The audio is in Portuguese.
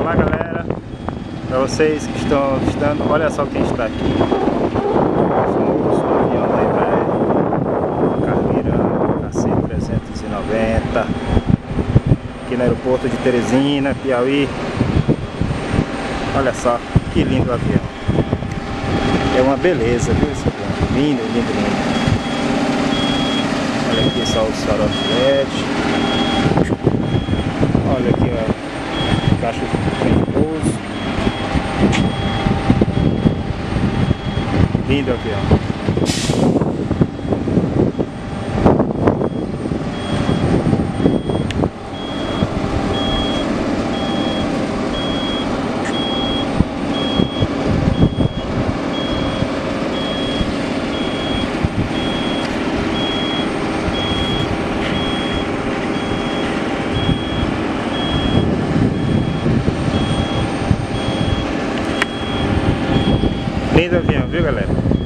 Olá galera, para vocês que estão visitando, olha só quem está aqui. O famoso avião da Embraer, Cargueira KC-390, aqui no aeroporto de Teresina, Piauí. Olha só que lindo avião. É uma beleza, viu esse avião? Lindo, lindo, lindo. Olha aqui só os faróis LED. Olha aqui, ó, caixa de pouso. Lindo avião. Lindo avião, viu galera?